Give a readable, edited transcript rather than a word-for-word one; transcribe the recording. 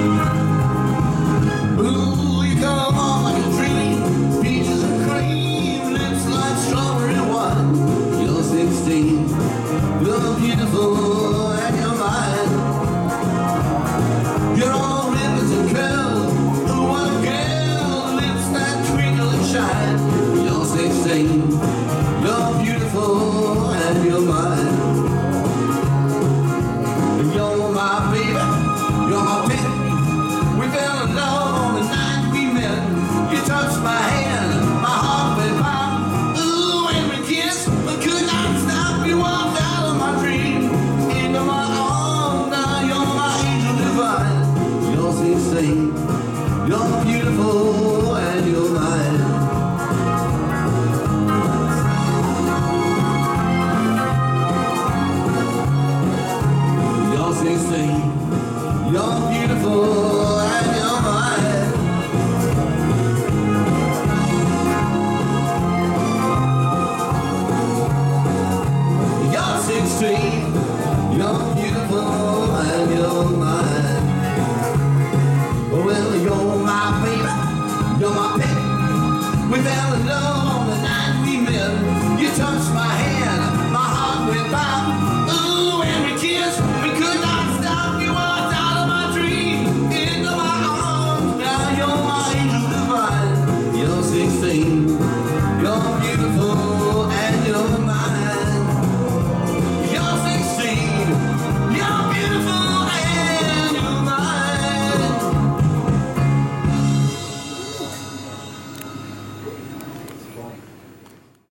Ooh, you come on like a dream, peaches and cream, lips like strawberry wine. You're 16, you're beautiful and you're mine. You're all ribbons and curls, ooh, what a girl, lips that twinkle and shine. You're 16, you're beautiful and you're mine. You're my baby, you're my pet. We fell in love on the night we met. You touched my hand, my heart went pop. Ooh, and we kissed, but could not stop. You walked out of my dream, into my arms. Now you're my angel divine. You're 16, you're beautiful and you're mine. You're 16, you're beautiful.